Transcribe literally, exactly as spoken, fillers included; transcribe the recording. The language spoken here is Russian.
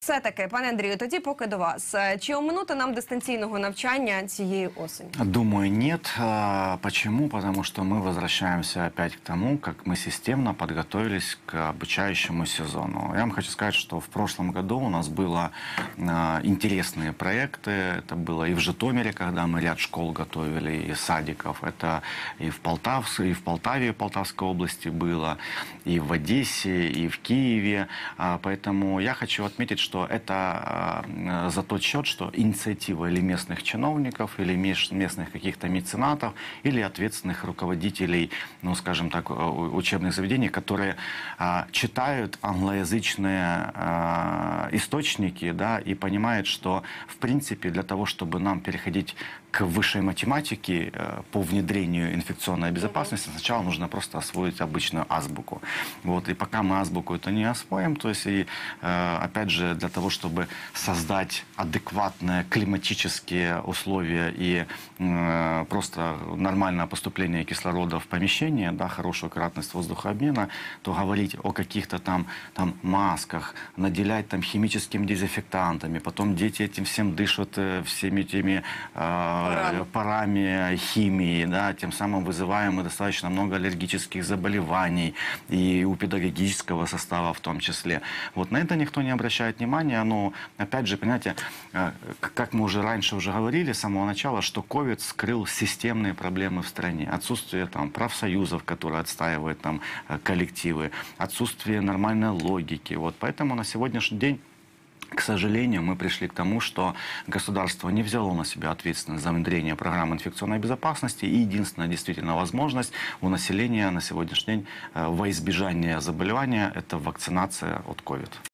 Все-таки, пане Андрію, тоді поки до вас. Чи оминути нам дистанційного навчання цієї осені? Думаю, нет. Почему? Потому что мы возвращаемся опять к тому, как мы системно подготовились к обучающему сезону. Я вам хочу сказать, что в прошлом году у нас было интересные проекты. Это было и в Житомире, когда мы ряд школ готовили, и садиков. Это и в Полтаве, и в Полтаве, Полтавской области было, и в Одессе, и в Киеве. Поэтому я хочу отметить, что что это э, за тот счет, что инициатива или местных чиновников, или местных каких-то меценатов, или ответственных руководителей, ну, скажем так, учебных заведений, которые э, читают англоязычные э, источники, да, и понимают, что, в принципе, для того, чтобы нам переходить к высшей математике э, по внедрению инфекционной безопасности, сначала нужно просто освоить обычную азбуку. Вот, и пока мы азбуку это не освоим, то есть, и, э, опять же, для того, чтобы создать адекватные климатические условия и э, просто нормальное поступление кислорода в помещение, да, хорошую кратность воздухообмена, то говорить о каких-то там, там масках, наделять там химическими дезинфектантами, потом дети этим всем дышат э, всеми этими э, парами химии, да, тем самым вызываем достаточно много аллергических заболеваний и у педагогического состава в том числе. Вот на это никто не обращает внимания. Но, опять же, понимаете, как мы уже раньше уже говорили с самого начала, что ковид скрыл системные проблемы в стране. Отсутствие там профсоюзов, которые отстаивают там коллективы, отсутствие нормальной логики. Вот поэтому на сегодняшний день, к сожалению, мы пришли к тому, что государство не взяло на себя ответственность за внедрение программы инфекционной безопасности. И единственная действительно возможность у населения на сегодняшний день во избежание заболевания – это вакцинация от ковид.